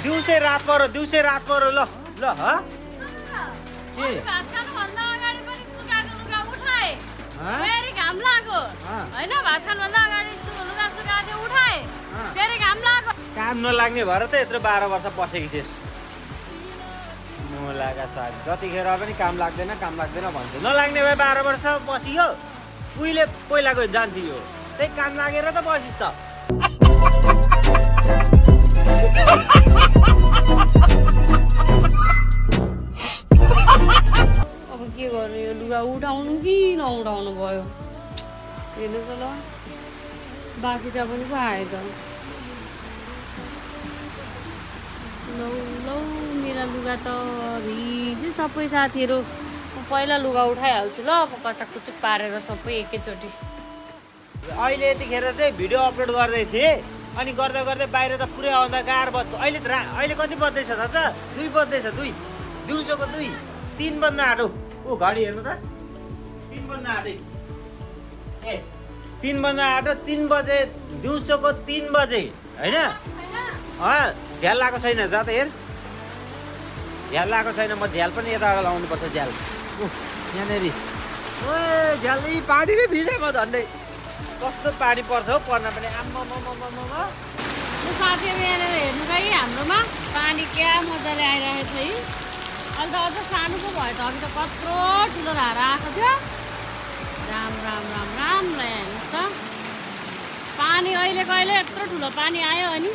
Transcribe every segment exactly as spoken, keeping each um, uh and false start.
दिउँसै रात परो दिउँसै रात परो ल ल ह के भात खानु भन्दा अगाडि पनि सुकाएको लुगा उठाए फेरि घाम लाग्यो हैन भात खानु भन्दा अगाडि लुगा सुकाएको थियो उठाए फेरि घाम लाग्यो काम नलाग्ने भएर त यत्रो बाह्र वर्ष बसेकी छेस मुलाका साग जतिखेर पनि काम लाग्दैन काम लाग्दैन भन्छु नलाग्ने भए बाह्र वर्ष बसियो उहिले पहिलाको जान्थ्यो त्यही काम लागेर त बसिस् त अब के गर्नु यो लुगा उठाउनु कि नउठाउनु भयो हेर्नु त ल बाँकीटा पनि पो आयो त लौ लौ मेरा लुगा त भिज्यो सबै साथीहरू पहिला लुगा उठाइहाल्छु ल कचाकुचुक पारेर सबै एकैचोटि अहिले यतिखेर चाहिँ भिडियो अपलोड गर्दै थिएँ अनि गर्दा गर्दै बाहिर त पुरै अन्धकार बज्यो अहिले त अहिले कति बज्दैछ थाहा छ दुई बज्दैछ दुई दिउँसोको दुई तिन बज्न आँटो ऊ घडी हेर्नु त तिन बज्न आँटे ए तिन बज्न आँटो तिन बजे दिउँसोको तिन बजे होइन झ्याल लगाएको छैन जा त हेर झ्याल लगाएको छैन म झ्याल पनि यता लाउनुपर्छ झ्याल यहाँनिर ओ झ्याल यी पानीले भिजे म झन्डै कस्तो पानी पर्छ हौ पर्न पनि आम्मा साथीहरू यहाँनिर हेर्नु गई हाम्रोमा पानी क्या मजाले आइरहेको छ है अन्त अझ सानो पो भयो त अघि त कत्रो ठुलो धारा आएको थियो राम राम राम राम हेर्नुहोस् त पानी अहिले कहिले यत्रो ठुलो पानी आयो अनि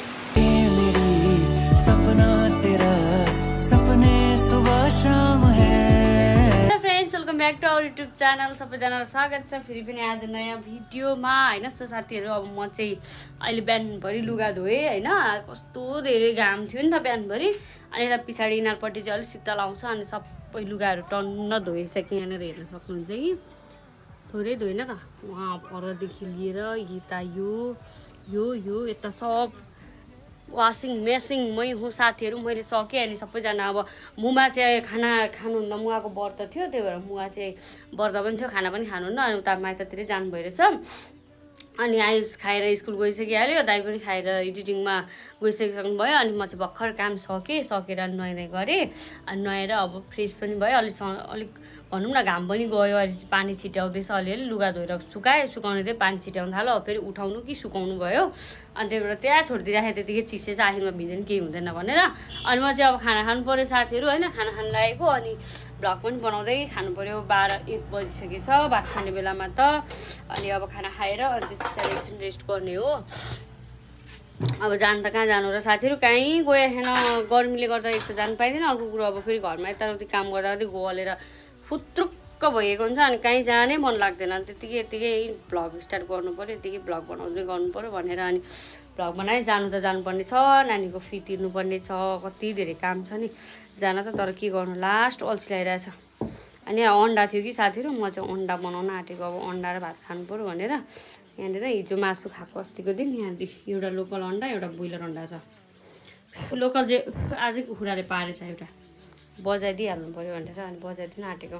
welcome back to our YouTube channel सबैजनालाई स्वागत छ फेरि पनि आज नयाँ भिडियोमा होइन सो साथीहरू अब म चाहिँ अहिले बिहानभरि लुगा धोएँ होइन कस्तो धेरै घाम थियो नि त बिहानभरि अनि यता पछाडि इनारपट्टि चाहिँ अलिक शीतल आउँछ अनि सबै लुगाहरू टन्न धोइसकेँ यहाँनिर हेर्न सक्नुहुन्छ कि थोरै धोइन त उहाँ परदेखि लिएर यता यो यो यो यता सब वासिङ मेसिङमै हो साथीहरू मैले सकेँ अनि सबैजना अब मुमा चाहिँ खाना खानुहुन्न मुवाको व्रत थियो त्यही भएर मुवा चाहिँ व्रत पनि थियो खाना पनि खानुहुन्न अनि उता माइततिरै जानु भइरहेछ अनि आयुष खाएर स्कुल गइसकिहाल्यो दाइ पनि खाएर एडिटिङमा गइसकिसक्नु भयो अनि म चाहिँ भर्खर काम सकेँ सकेर नुहाइदिए गरेँ अनि नुहाएर अब फ्रेस पनि भयो अलिक अलिक भनौँ न घाम पनि गयो अहिले पानी छिट्याउँदैछ अलिअलि लुगा धोएर सुकाएँ सुकाउने चाहिँ पानी छिट्याउनु थाल्यो अब फेरि उठाउनु कि सुकाउनु भयो अनि त्यही भएर त्यहाँ छोडिदिइराखेँ त्यतिकै चिसै चाहिँ आखिरमा भिज्यो केही हुँदैन भनेर अनि म चाहिँ अब खाना खानु पऱ्यो साथीहरू होइन खाना खानु लागेको अनि भ्लग पनि बनाउँदै खानु पऱ्यो बाह्र एक बजिसकेछ भात खाने बेलामा त अनि अब खाना खाएर अनि त्यस पछाडि एकछिन रेस्ट गर्ने हो अब जानु त कहाँ जानु र साथीहरू कहीँ गयो छैन गर्मीले गर्दा एक त जानु पाइँदैन अर्को कुरो अब फेरि घरमा यताउति काम गर्दा गर्दै गलेर फुत्रुक्क भइएको हुन्छ अनि कहीँ जानै मन लाग्दैन त्यतिकै यतिकै भ्लग स्टार्ट गर्नु पऱ्यो यतिकै भ्लग बनाउँदै गर्नु पऱ्यो भनेर अनि भ्लग बनाएँ जानु त जानुपर्ने छ नानीको फी तिर्नुपर्ने छ कति धेरै काम छ नि जान त तर के गर्नु लास्ट अल्छी लगाइरहेछ अनि अन्डा थियो कि साथीहरू म चाहिँ अन्डा बनाउन आँटेको अब अन्डा र भात खानु पऱ्यो भनेर यहाँनिर हिजो मासु खाएको अस्तिको दिन यहाँदेखि एउटा लोकल अन्डा एउटा ब्रोइलर अन्डा छ लोकल चाहिँ आजै कुखुराले पारेछ एउटा बजाइदिइहाल्नु पऱ्यो भनेर अनि बजाइदिन आँटेको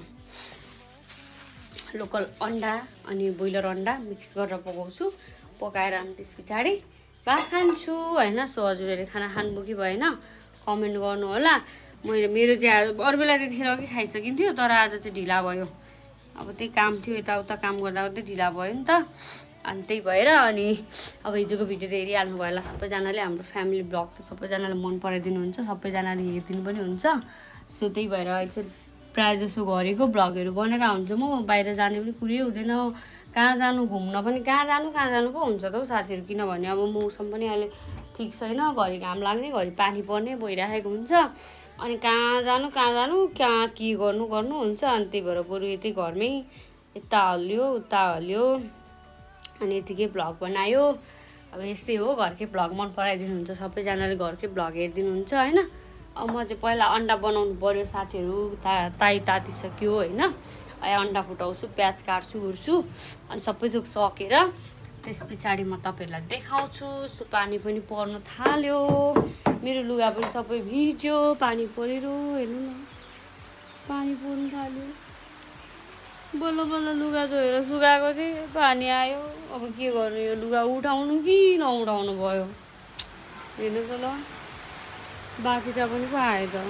लोकल अन्डा अनि ब्रोइलर अन्डा मिक्स गरेर पकाउँछु पकाएर अनि त्यस पछाडि भात खान्छु होइन सो हजुरहरूले खाना खानुभयो कि भएन कमेन्ट गर्नु होला मैले मेरो चाहिँ अरू बेला त्यतिखेर अघि खाइसकिन्थ्यो तर आज चाहिँ ढिला भयो अब त्यही काम थियो यताउता काम गर्दा गर्दै ढिला भयो नि त अनि त्यही भएर अनि अब हिजोको भिडियो त हेरिहाल्नु भयो होला सबैजनाले हाम्रो फ्यामिली ब्लग त सबैजनाले मन पराइदिनुहुन्छ सबैजनाले हेरिदिनु पनि हुन्छ सो त्यही भएर एकछिन प्रायः जसो गरेको भ्लगहरू बनेर हुन्छ म बाहिर जाने पनि कुरै हुँदैन कहाँ जानु घुम्न पनि कहाँ जानु कहाँ जानु पो हुन्छ त हौ साथीहरू किनभने अब मौसम पनि अहिले ठिक छैन घरि घाम लाग्ने घरि पानी पर्ने भइरहेको हुन्छ अनि कहाँ जानु कहाँ जानु कहाँ के गर्नु गर्नु हुन्छ अनि त्यही भएर बरु यतै घरमै यता हल्लियो उता हल्लियो अनि यतिकै भ्लग बनायो अब यस्तै हो घरकै भ्लग मन पराइदिनुहुन्छ सबैजनाले घरकै भ्लग हेरिदिनुहुन्छ होइन अब म चाहिँ पहिला अन्डा बनाउनु पऱ्यो साथीहरू ता ताई तातिसक्यो होइन अन्डा फुटाउँछु प्याज काट्छु उर्छु अनि सबै थोक सकेर त्यस पछाडि म तपाईँहरूलाई देखाउँछु सो पानी पनि पर्न थाल्यो मेरो लुगा पनि सबै भिज्यो पानी परेर हेर्नु न पानी पर्न थाल्यो बल्ल बल्ल लुगा धोएर सुकाएको थिएँ पानी आयो अब के गर्नु यो लुगा उठाउनु कि नउठाउनु भयो हेर्नु त ल बाँकीटा पनि पो आयो त।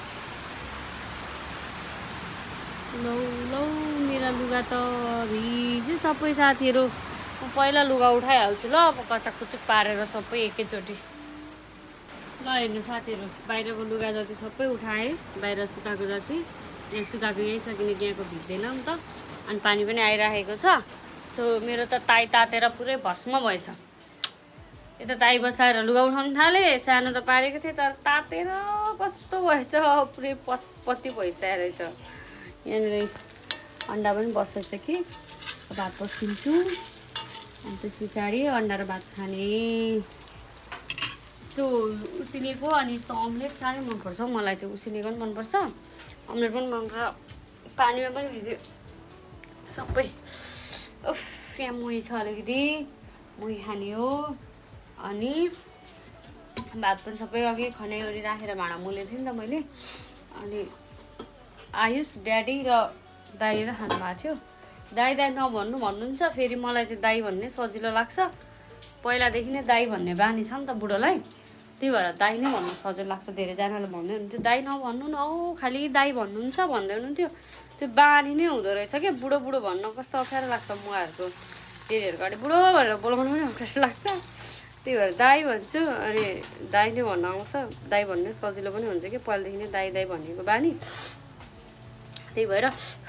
लौ लौ मेरा लुगा त भिज्यो सबै साथीहरू। म पहिला लुगा उठाइहाल्छु ल, अब कचाककुचुक पारेर सबै एकैचोटि। ल हेर्नु साथीहरू, बाहिरको लुगा जति सबै उठाएँ, बाहिर सुकाएको जति। यहाँ सुकाएको यहीँ छ किनकि यहाँको भिज्दैन नि त, अनि पानी पनि आइराखेको छ। सो मेरो त ताई तातेर पुरै भस्म भएछ। यता ताई बसाएर लुगा उठाउनु थालेँ, सानो त पारेको थिएँ तर तातेर कस्तो भएछ, पुरै पत पत्ती भइसकेको रहेछ। यहाँनिर अन्डा पनि बसेछ कि, भात पस्किन्छु अनि त्यस पछाडि अन्डा र भात खाने। त्यो उसिनेको अनि यस्तो अम्लेट साह्रै मनपर्छ मलाई चाहिँ, उसिनेको पनि मनपर्छ, अम्लेट पनि मनपर्छ। पानीमा पनि भिज्यो सबै। उफ, यहाँ मोही छ अलिकति, मोही खाने हो। अनि भात पनि सबै अघि खनाइवरी राखेर भाँडा मोलेको थिएँ नि त मैले। अनि आयुष, ड्याडी र दाइले त खानु भएको थियो। दाई दाई नभन्नु भन्नुहुन्छ, फेरि मलाई चाहिँ दाई भन्ने सजिलो लाग्छ। पहिलादेखि नै दाई भन्ने बानी छ नि त बुढोलाई, त्यही भएर दाई नै भन्नु सजिलो लाग्छ। धेरैजनाले भन्दै हुनुहुन्थ्यो दाई नभन्नु न औ, खालि दाई भन्नुहुन्छ भन्दै हुनुहुन्थ्यो। त्यो बानी नै हुँदो रहेछ क्या, बुढो बुढो भन्न कस्तो अप्ठ्यारो लाग्छ। मुहाहरूको डेरीहरूको अगाडि बुढो भनेर बोलाउनु पनि अप्ठ्यारो लाग्छ, त्यही भएर दाई भन्छु। अनि दाई नै भन्न आउँछ, दाई भन्ने सजिलो पनि हुन्छ कि, पहिलादेखि नै दाई दाई भनेको बानी, त्यही भएर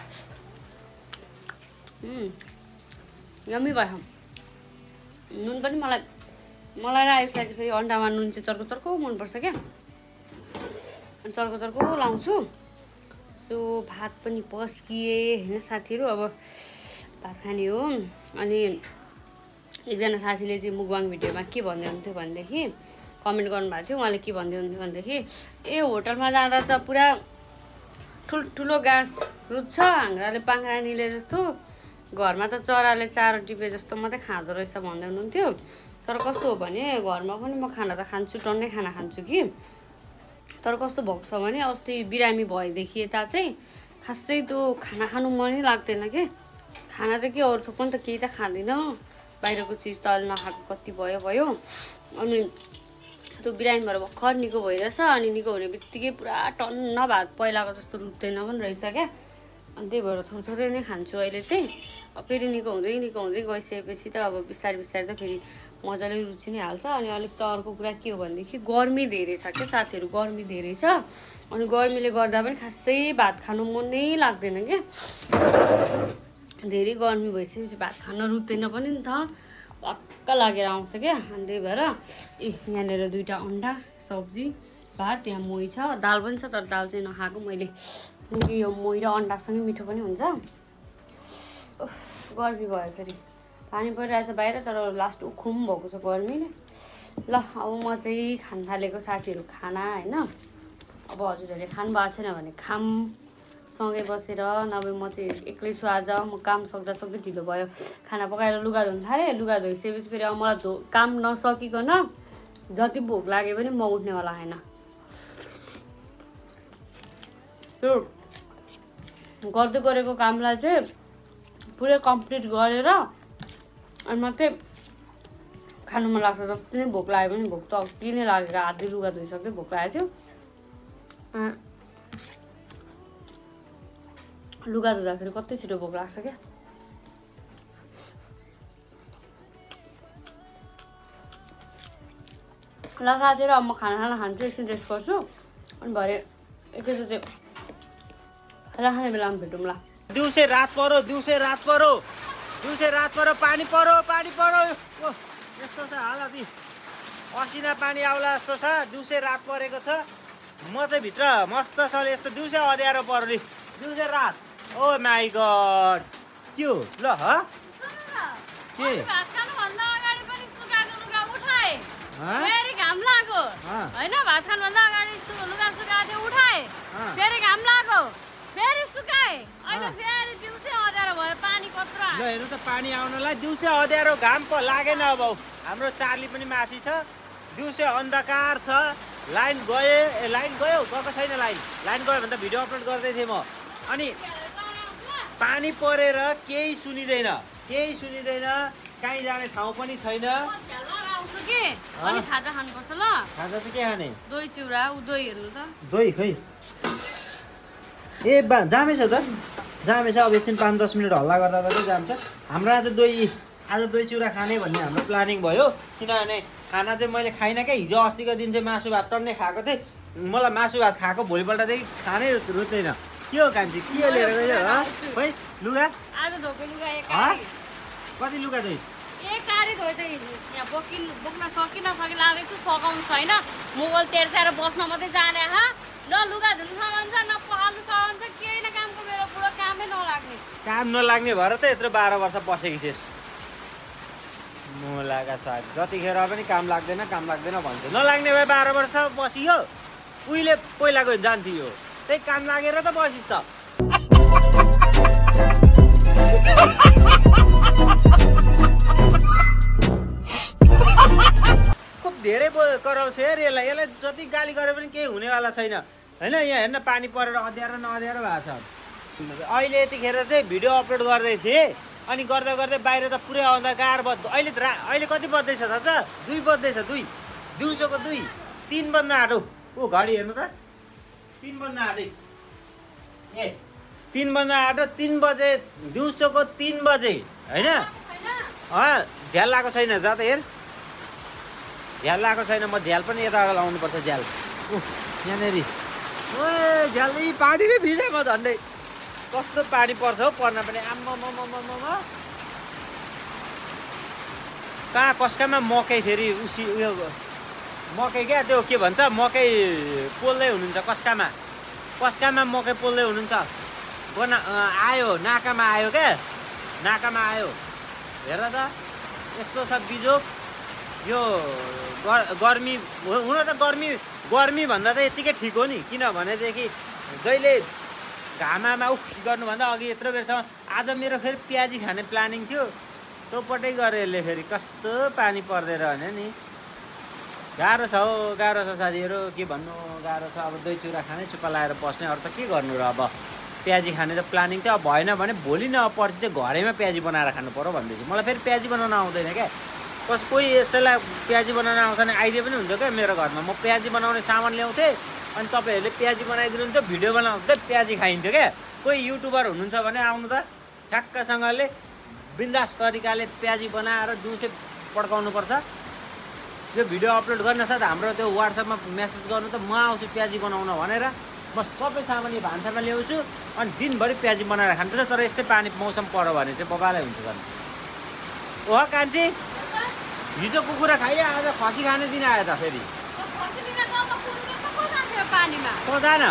यम्मी भयो। नुन पनि मलाई मलाई र आयुषलाई चाहिँ फेरि अन्डामा नुन चाहिँ चर्को चर्को मनपर्छ क्या, चर्को चर्को लाउँछु। सो भात पनि पस्किए होइन साथीहरू, अब भात खाने हो। अनि एकजना साथीले चाहिँ मुकबाङ भिडियोमा के भन्दै हुन्थ्यो भनेदेखि, कमेन्ट गर्नुभएको थियो, उहाँले के भन्दै हुन्थ्यो भनेदेखि, ए होटलमा जाँदा त पुरा ठुल्ठुलो घाँस रुच्छ, हाँग्राले पाङ्ग्रा निले जस्तो, घरमा त चराले चारो टिपे जस्तो मात्रै खाँदो रहेछ भन्दै हुनुहुन्थ्यो। तर कस्तो हो भने घरमा पनि म खाना त खान्छु, टन्नै खाना खान्छु कि, तर कस्तो भएको छ भने अस्ति बिरामी भएदेखि यता चाहिँ खासै त्यो खाना खानु मनै लाग्दैन कि। खाना त के अरू थोक पनि त केही त खाँदिनँ, बाहिरको चिज त अहिले नखाएको कति भयो भयो। अनि त्यो बिरामी भएर भर्खर निको भइरहेछ, अनि निको हुने बित्तिकै पुरा टन्न भात पहिलाको जस्तो रुच्दैन पनि रहेछ क्या। अनि त्यही भएर थोरै थोरै नै खान्छु अहिले चाहिँ। अब फेरि निको हुँदै निको हुँदै गइसकेपछि त अब बिस्तारै बिस्तारै त फेरि मजाले रुचि नै हाल्छ। अनि अलिक त अर्को कुरा के हो भनेदेखि गर्मी धेरै छ क्या साथीहरू, गर्मी धेरै छ। अनि गर्मीले गर्दा पनि खासै भात खानु मनै लाग्दैन क्या, धेरै गर्मी भइसकेपछि भात खान रुच्दैन पनि नि त, भक्क लागेर आउँछ क्या। अनि त्यही भएर ए यहाँनिर दुईवटा अन्डा, सब्जी, भात, यहाँ मोही छ, दाल पनि छ तर दाल चाहिँ नखाएको मैले, किनकि यो मोही र अन्डासँगै मिठो पनि हुन्छ। गर्मी भयो, फेरि पानी परिरहेछ बाहिर तर लास्ट उखुम भएको छ गर्मीले। ल अब म चाहिँ खान थालेको साथीहरू खाना होइन। अब हजुरहरूले खानु भएको छैन भने खाम सँगै बसेर, नभए म चाहिँ एक्लै छु आज, म काम सक्दा सक्दै ढिलो भयो। खाना पकाएर लुगा धुनु थालेँ, लुगा धोइसकेपछि फेरि अब मलाई धो काम नसकिकन जति भोक लागे पनि म उठ्नेवाला छैन। त्यो गर्दै गरेको कामलाई चाहिँ पुरै कम्प्लिट गरेर अनि मात्रै खानु मन लाग्छ। जति नै भोक लाग्यो भने, भोक त अति नै लागेर आधी लुगा धोइसक्दै भोक लागेको थियो। लुगा धुँदाखेरि कति छिटो भोक लाग्छ क्या। ल साथीहरू, अब म खाना खाना खान्छु, एकछिन रेस्ट गर्छु, अनि भरे एकैचोटि खाना खाने बेलामा भेटौँला। दिउँसै रात परो, दिउँसै रात परो, दिउँसै रात परो, पानी परो, पानी परो, यस्तो छ हालत, असिना पानी आउला जस्तो छ। दिउँसै रात परेको छ, म चाहिँ भित्र मस्तसँगले यस्तो दिउँसै अँध्यारो परो नि, दिउँसै रात। ओ माई गड, के हो ल ह के भात खानुभन्दा अगाडि पनि सुकाएको लुगा उठाए, फेरि घाम लाग्यो होइन, भात खानुभन्दा अगाडि लुगा सुकाएको थियो उठाए, फेरि घाम लाग्यो, फेरि सुकाए, अहिले फेरि दिउँसै अँध्यारो भयो, पानी कत्रो ल हेर्नु त पानी आउनलाई दिउँसै अँध्यारो, घाम प लागेन। अब हाम्रो चार्ली पनि माथि छ, दिउँसै अन्धकार छ, लाइन गए ए लाइन गयो गएको छैन, लाइन लाइन गयो भने त भिडियो अपलोड गर्दै थिएँ म। अनि पानी परेर केही सुनिँदैन, केही सुनिँदैन, कहीँ जाने ठाउँ पनि छैन। राख्छु के अनि खाजा खानुपर्छ ल खाजा चाहिँ के खाने दही चिउरा उ दही हेर्नु त दही खै ए बा जामेछ त जामेछ अब एकछिन पाँच दस मिनट हल्ला गर्दा गर्दै जान्छ हाम्रो आज दही आज दही चिउरा खाने भन्ने हाम्रो प्लानिङ भयो किनभने खाना चाहिँ मैले खाइनँ क्या हिजो अस्तिको दिन चाहिँ मासु भात टन्नै खाएको थिएँ मलाई मासु भात खाएको भोलिपल्टदेखि खानै रुच्दैन के हो कान्छी के लिएर गयो है लुगा आज धोको लुगा एक कति लुगा चाहिँ ए कारी धोइ चाहिँ यहाँ बोकिन बोक्न सकिन सकि लाग्दैछु सघाउनु छैन मोबाइल तेर्साएर बस्न मात्रै जाने हा ल लुगा धुनु सामान छ न पखाल्नु सामान छ केही न कामको मेरो पुरो कामै नलाग्ने काम नलाग्ने भएर त यत्रो बाह्र वर्ष बसेकी छेस मुलाका साग जतिखेर पनि काम लाग्दैन काम लाग्दैन भन्छ नलाग्ने भए बाह्र वर्ष बसियो उहिले पहिलाको जान्थ्यो त्यही काम लागेर त बसिस् त खुब धेरै कराउँछ यार यसलाई यसलाई जति गाली गरे पनि केही हुनेवाला छैन होइन यहाँ हेर्न पानी परेर अँध्यारो नअँध्यारो भएको छ अहिले यतिखेर चाहिँ भिडियो अपलोड गर्दै थिएँ अनि गर्दा गर्दै बाहिर त पुरै अन्धकार बज्दो अहिले रा अहिले कति बज्दैछ थाहा छ दुई बज्दैछ दुई दिउँसोको दुई तिन बज्न आँटो ऊ घडी हेर्नु त तिन बज्न आँटे ए तिन बज्न आँटो तिन बजे दिउँसोको तिन बजे होइन झ्याल लगाएको छैन जा त हेर झ्याल लगाएको छैन म झ्याल पनि यता लाउनुपर्छ झ्याल ऊ यहाँनिर ओ झ्याल यी पानीले भिजे म झन्डै कस्तो पानी पर्छ हौ पर्न पनि आम्मा कहाँ कसकामा मकै फेरि उसी उयो मकै क्या त्यो के भन्छ मकै पोल्दै हुनुहुन्छ कसकामा कसकामा मकै पोल्दै हुनुहुन्छ बना आयो नाकामा आयो क्या नाकामा आयो हेर त यस्तो छ बिजोग यो गर्मी हुन त गर्मी गर्मी भन्दा त यत्तिकै ठिक हो नि किनभनेदेखि जहिले घामामा उफ गर्नुभन्दा अघि यत्रो बेरसम्म आज मेरो फेरि प्याजी खाने प्लानिङ थियो तँपट्टै गरे यसले फेरि कस्तो पानी पर्दैन भने नि गाह्रो छ हौ गाह्रो छ साथीहरू के भन्नु गाह्रो छ अब दही चिउरा खाने चुप्पा लगाएर बस्ने अरू त के गर्नु र अब प्याजी खाने त प्लानिङ थियो अब भएन भने भोलि न पर्सि चाहिँ घरैमा प्याजी बनाएर खानु पर्यो भन्दैछु मलाई फेरि प्याजी बनाउन आउँदैन क्या कस कोही यसैलाई प्याजी बनाउन आउँछ भने आइदिए पनि हुन्छ क्या मेरो घरमा म प्याजी बनाउने सामान ल्याउँथेँ अनि तपाईँहरूले प्याजी बनाइदिनुहुन्छ भिडियो बनाउँदै प्याजी खाइन्थ्यो क्या कोही युट्युबर हुनुहुन्छ भने आउनु त ठ्याक्कसँगले बिन्दास तरिकाले प्याजी बनाएर दिउँसो पड्काउनुपर्छ यो भिडियो अपलोड गर्न साथ हाम्रो त्यो वाट्सएपमा मेसेज गर्नु त म आउँछु प्याजी बनाउन भनेर म सबै सामान भान्सामा ल्याउँछु अनि दिनभरि प्याजी बनाएर खानुपर्छ तर यस्तै पानी मौसम पऱ्यो भने चाहिँ बबालाई हुन्छ झन् ओह कान्छी हिजो कुखुरा खाइयो आज खसी खाने दिन आयो त फेरि जान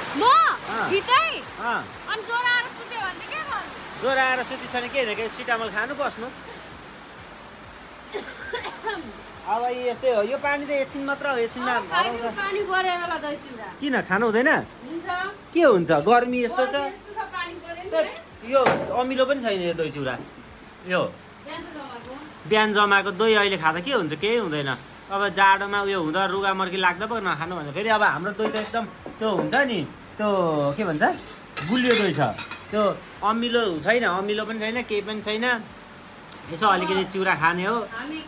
ज्वरो आएर सुति छ भने के होइन सिटामल खानु बस्नु अब यस्तै हो यो पानी त एकछिन मात्र हो एकछिनमा किन खानु हुँदैन के हुन्छ गर्मी यस्तो छ यो अमिलो पनि छैन यो दही चिउरा यो बिहान जमाएको दही अहिले खाँदा के हुन्छ केही हुँदैन अब जाडोमा उयो हुँदा रुगा मर्की लाग्दा पो नखानु भने फेरि अब हाम्रो दही त एकदम त्यो हुन्छ नि त्यो के भन्छ गुलियो दही छ त्यो अमिलो छैन अमिलो पनि छैन केही पनि छैन यसो अलिकति चिउरा खाने हो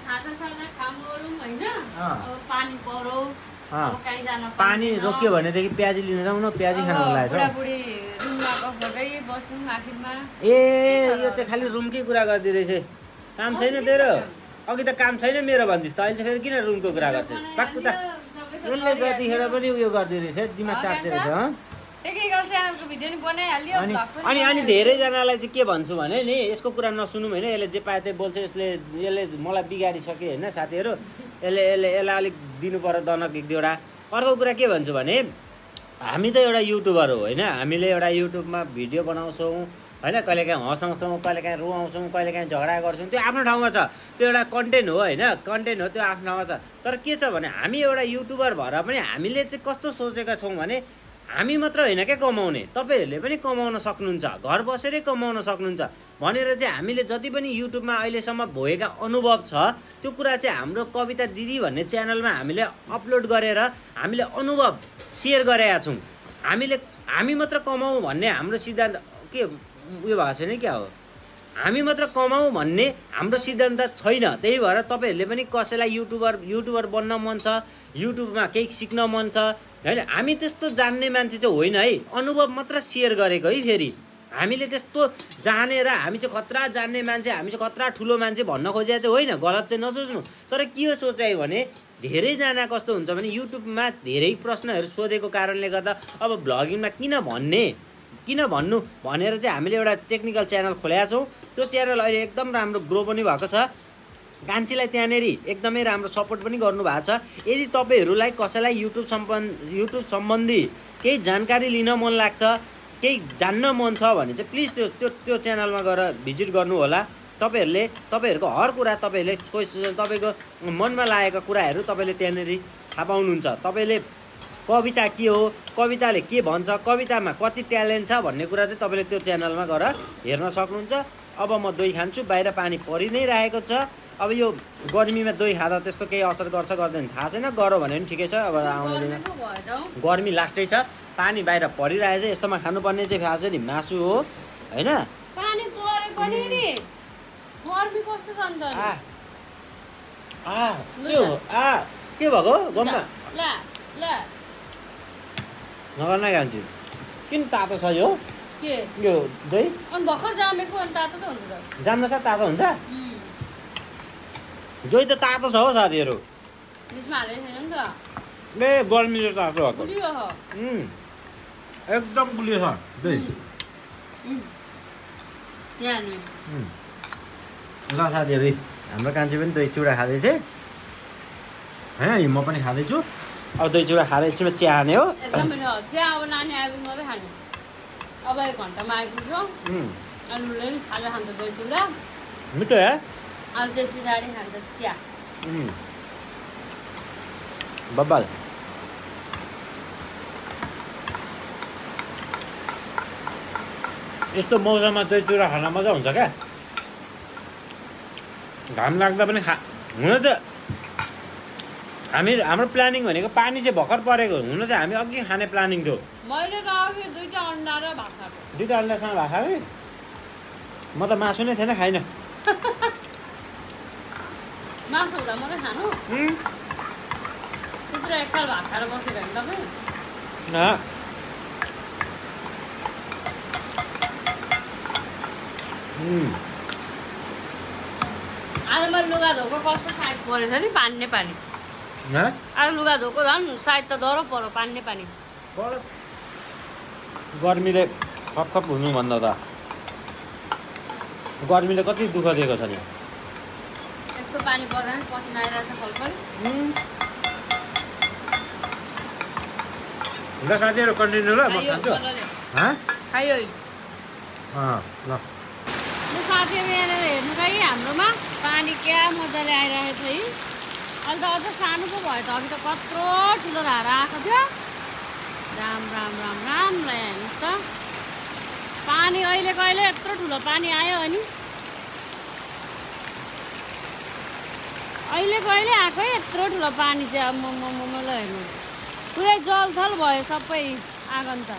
पानी रोक्यो भनेदेखि प्याजी लिन जाउँ न प्याजी खानु लागेको ए यो चाहिँ खालि रुमकै कुरा गर्दै रहेछ काम छैन तेरो अघि त काम छैन मेरो भन्दिस् त अहिले चाहिँ फेरि किन रुमको कुरा गर्छस् पाक्कु त यसले जतिखेर पनि उयो गर्दै रहेछ दिमाग चाट्दै रहेछ अनि अनि धेरैजनालाई चाहिँ के भन्छु भने नि यसको कुरा नसुनौँ होइन यसले जे पाए त्यही बोल्छ यसले यसले मलाई बिगारिसक्यो होइन साथीहरू यसले यसले यसलाई अलिक दिनु पर्यो दनक एक दुईवटा अर्को कुरा के भन्छु भने हामी त एउटा युट्युबर हो होइन हामीले एउटा युट्युबमा भिडियो बनाउँछौँ होइन कहिलेकाहीँ हँसाउँछौँ कहिलेकाहीँ रुवाउँछौँ कहिलेकाहीँ झगडा गर्छौँ त्यो आफ्नो ठाउँमा छ त्यो एउटा कन्टेन्ट हो होइन कन्टेन्ट हो त्यो आफ्नो ठाउँमा छ तर के छ भने हामी एउटा युट्युबर भएर पनि हामीले चाहिँ कस्तो सोचेका छौँ भने हामी मात्र होइन क्या कमाउने तपाईँहरूले पनि कमाउन सक्नुहुन्छ घर बसेरै कमाउन सक्नुहुन्छ भनेर चाहिँ हामीले जति पनि युट्युबमा अहिलेसम्म भएका अनुभव छ त्यो कुरा चाहिँ हाम्रो कविता दिदी भन्ने च्यानलमा हामीले अपलोड गरेर हामीले अनुभव सेयर गरेका छौँ हामीले हामी मात्र कमाउँ भन्ने हाम्रो सिद्धान्त के उयो भएको छैन क्या हो हामी मात्र कमाऊ भन्ने हाम्रो सिद्धान्त छैन। त्यही भएर तपाईँहरूले पनि कसैलाई युट्युबर युट्युबर बन्न मन छ, युट्युबमा केही सिक्न मन छ होइन, हामी त्यस्तो जान्ने मान्छे चाहिँ होइन है, अनुभव मात्र सेयर गरेको है। फेरि हामीले त्यस्तो जानेर हामी चाहिँ खतरा जान्ने मान्छे, हामी चाहिँ खतरा ठुलो मान्छे भन्न खोजेको चाहिँ होइन, गलत चाहिँ नसोच्नु। तर के हो सोचाइ भने धेरैजना कस्तो हुन्छ भने युट्युबमा धेरै प्रश्नहरू सोधेको कारणले गर्दा अब भ्लगिङमा किन भन्ने किन भन्नु भनेर चाहिँ हामीले एउटा टेक्निकल च्यानल खोलेका छौँ। त्यो च्यानल अहिले एकदम राम्रो ग्रो पनि भएको छ, कान्छीलाई त्यहाँनिर एकदमै राम्रो सपोर्ट पनि गर्नुभएको छ। यदि तपाईँहरूलाई कसैलाई युट्युब सम्बन्ध युट्युब सम्बन्धी केही जानकारी लिन मन लाग्छ, केही जान्न मन छ भने चाहिँ प्लिज त्यो त्यो त्यो च्यानलमा गएर भिजिट गर्नु होला। तपाईँहरूले तपाईँहरूको हर कुरा तपाईँहरूले सोच तपाईँको मनमा लागेको कुराहरू तपाईँले त्यहाँनिर थाहा पाउनुहुन्छ। तपाईँले कविता के हो, कविताले के भन्छ, कवितामा कति ट्यालेन्ट छ भन्ने कुरा चाहिँ तपाईँले त्यो च्यानलमा गएर हेर्न सक्नुहुन्छ। अब म दही खान्छु, बाहिर पानी परि नै रहेको छ। अब यो गर्मीमा दही खाँदा त्यस्तो केही असर गर्छ गर्दैन थाहा छैन, गऱ्यो भने पनि ठिकै छ। अब आउँदैन, गर्मी लास्टै छ, पानी बाहिर परिरहेको छ। यस्तोमा खानुपर्ने चाहिँ थाहा छ नि मासु हो होइन। पानी परे पनि नि गर्मी कस्तो छ नि त आ आ के हो आ के भएको गम्मा ल ल नगर्न खान्छु। किन तातो छ यो के यो दही? अनि भर्खर जामेको अनि तातो त हुन्छ त। जाम्न साथ तातो हुन्छ, दही त तातो छ हो साथीहरू। फ्रिजमा हालेको छैन नि त, ए गर्मीले तातो भएको गुलियो हो, एकदम गुलियो छ दही। यहाँ नि ल साथीहरू, हाम्रो कान्छी पनि दही चिउरा खाँदैछ है, म पनि खाँदैछु। अब दही चिउरा खाँदै एकछिनमा चिया खाने हो। एकदम मिठो चिया अब नानी आइपुग्नु मात्रै खाने। अब एक घन्टामा आइपुग्छ अनि उसले पनि खाजा खान्छ दही चिउरा, मिठो है। अनि त्यस पछाडि खान्छ चिया। बब्बाल यस्तो मौसममा दही चिउरा खान मजा हुन्छ क्या। घाम लाग्दा पनि खा हुन त हामी हाम्रो प्लानिङ भनेको पानी चाहिँ भर्खर परेको, हुन चाहिँ हामी अघि खाने प्लानिङ थियो। मैले त अघि दुईटा अन्डा र भात खाएको। दुईवटा अन्डासँग भात खाएँ, म त मासु नै थिएन, खाइनँ। मासु हुँदा मात्रै खानु, त्यत्रो एकताल भात खाएर बसेर होइन तपाईँ? आज मैले लुगा धोको कस्तो साइड परेछ नि, पानी नै पानी। आज लुगा धोको झन् साइड त डह्रो पऱ्यो, पानी नै पानी। गर्मीले खपखप हुनुभन्दा त गर्मीले कति दुःख दिएको छ नि। यस्तो पानी पर्दा पनि पसिना आइरहेको छ खलखल। ल साथीहरू कन्टिन्यू ल, म खान्छु। खायो ल साथीहरू यहाँनिर हेर्नु त है, हाम्रोमा पानी क्या मजाले आइरहेको छ है। अहिले त अझ सानो पो भयो त, अघि त कत्रो ठुलो धारा आएको थियो। राम राम राम रामलाई हेर्नुहोस् त, पानी अहिलेको अहिले यत्रो ठुलो पानी आयो। अनि अहिलेको अहिले आएको है यत्रो ठुलो पानी चाहिँ। अब म म ल हेर्नु पुरै जलथल भयो सबै आँगन त,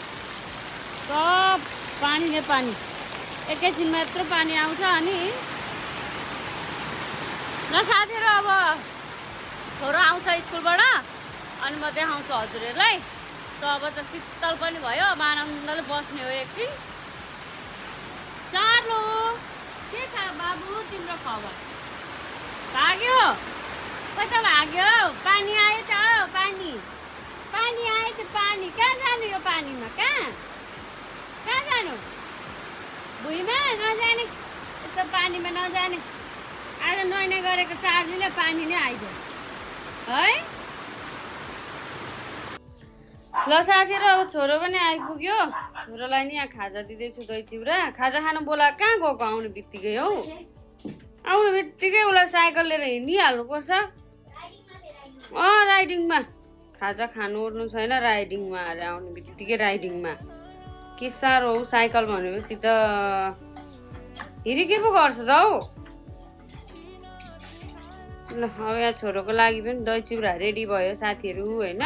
सब पानी नै पानी। एकैछिनमा यत्रो पानी आउँछ। अनि ल साथीहरू, अब छोरो आउँछ स्कुलबाट अनि म देखाउँछु हजुरहरूलाई। त अब त शीतल पनि भयो, अब आनन्दले बस्ने हो एकछिन। चार्लो के छ बाबु तिम्रो खबर? भाग्यो कता भाग्यो? पानी आयो त, पानी पानी आयो त, पानी कहाँ जानु? यो पानीमा कहाँ कहाँ जानु? भुइँमा नजाने, यस्तो पानीमा नजाने। आज नुहाउने गरेको चार्जीले पानी नै आइदियो है। ल साथीहरू, अब छोरो पनि आइपुग्यो। छोरोलाई नि यहाँ खाजा दिँदैछु, दही चिउरा। खाजा खानु बोलाएको कहाँ गएको आउने बित्तिकै हौ, आउने बित्तिकै उसलाई साइकल लिएर हिँडिहाल्नुपर्छ। अँ राइडिङमा खाजा खानु ओर्नु छैन, राइडिङमा अरे आउने बित्तिकै राइडिङमा। के साह्रो हौ, साइकल भनेपछि त हिँडी के पो गर्छ त हौ। ल अब यहाँ छोरोको लागि पनि दही चिउरा रेडी भयो साथीहरू होइन।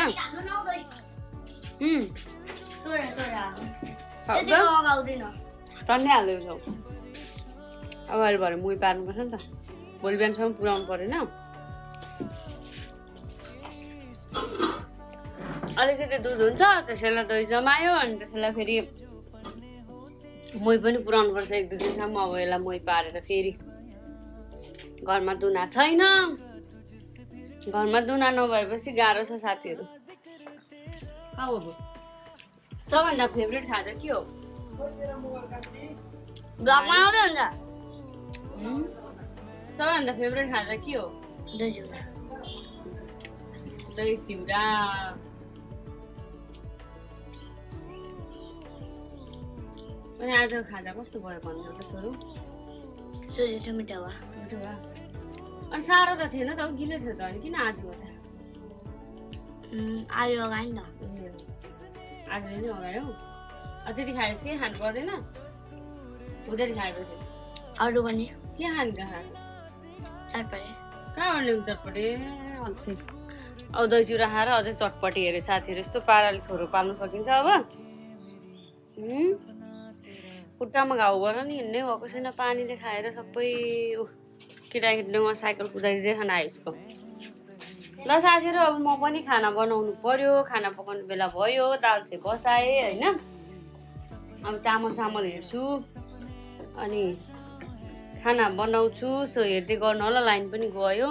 टन्नै हाल्दैछौ अब अहिले भरे मुही पार्नुपर्छ नि त भोलि बिहानसम्म पुऱ्याउनु परेन अलिकति दुध हुन्छ त्यसैलाई दही जमायो अनि त्यसैलाई फेरि मुही पनि पुऱ्याउनु पर्छ एक दुई दिनसम्म अब यसलाई मुही पारेर फेरि घरमा दुना छैन घरमा दुना नभएपछि गाह्रो छ साथीहरू अब सबभन्दा फेभरेट खाजा के हो ब्लग बनाउँदै हुन्छ सबभन्दा फेभरेट खाजा के हो दही चिउरा दही चिउरा अनि आजको खाजा कस्तो भयो भन्नु त छोरो सोझो मिठो भयो मिठो भयो अनि साह्रो त थिएन त गिलो थियो त अनि किन आजको त आलु लगायो नि त आजले नै लगायो त्यति खाएपछि केही खानु पर्दैन हुँदै खाएपछि अरू पनि के खानु कहाँ चटपटे कहाँबाट ल्याउनु चटपटे अल्छी अब दही चिउरा खाएर अझै चटपटी हेरे साथीहरू यस्तो पाराले छोरो पाल्नु सकिन्छ अब खुट्टामा घाउ गर नि हिँड्नै भएको छैन पानीले खाएर सबै केटाकेटीले उहाँ साइकल कुदाइदिँदै खान आयो उसको ल साथीहरू अब म पनि खाना बनाउनु पर्यो खाना पकाउने बेला भयो दाल चाहिँ बसाएँ होइन अब चामल चामल हेर्छु अनि खाना बनाउँछु सो हेर्दै गर्नु होला लाइन पनि गयो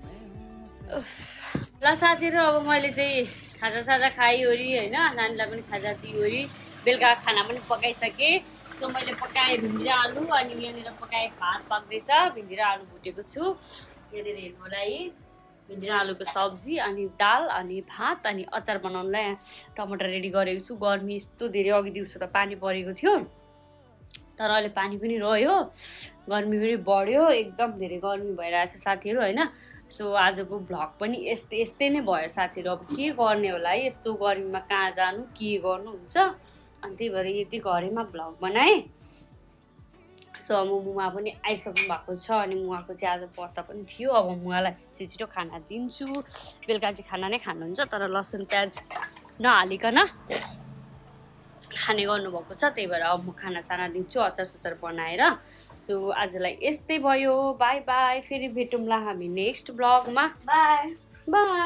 ल साथीहरू अब मैले चाहिँ खाजा साजा खाइवरी होइन नानीलाई पनि खाजा दिइवरी बेलुका खाना पनि पकाइसकेँ सो मैले पकाएँ भिन्डी र आलु अनि यहाँनिर पकाएँ भात पाक्दैछ भिन्डी र आलु भुटेको छु यहाँनिर हेर्नु होला है भिन्डी र आलुको सब्जी अनि दाल अनि भात अनि अचार बनाउनुलाई टमाटर रेडी गरेको छु गर्मी यस्तो धेरै अघि दिउँसो त पानी परेको थियो तर अहिले पानी पनि रह्यो गर्मी पनि बढ्यो एकदम धेरै गर्मी भइरहेछ साथीहरू होइन सो आजको भ्लग पनि यस्तै यस्तै नै भयो साथीहरू अब के गर्ने होला है यस्तो गर्मीमा कहाँ जानु के गर्नु हुन्छ अनि त्यही भएर यति घरैमा भ्लग बनाएँ सो अब मुवा पनि आइसक्नु भएको छ अनि मुवाको चाहिँ आज व्रत पनि थियो अब मुवालाई छिटो छिटो खाना दिन्छु बेलुका चाहिँ खाना नै खानुहुन्छ तर लसुन प्याज नहालिकन खाने गर्नुभएको छ त्यही भएर अब म खाना साना दिन्छु अचार सचार बनाएर सो आजलाई यस्तै भयो बाई बाई फेरि भेटौँला हामी नेक्स्ट ब्लगमा बाई बाई